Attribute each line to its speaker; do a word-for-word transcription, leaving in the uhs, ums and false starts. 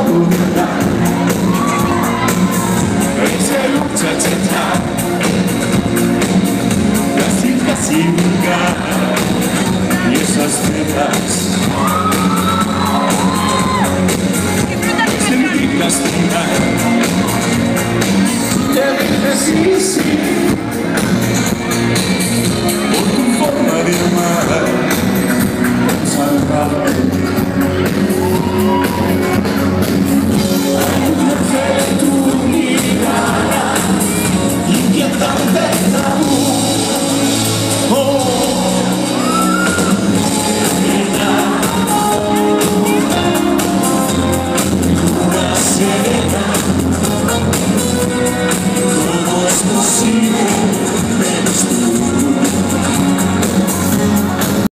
Speaker 1: tu verdad. Esa lucha chata, casi casi nunca, y esas velas sentir castigar. Te dije sí, sí, por tu forma de amar, salvarme.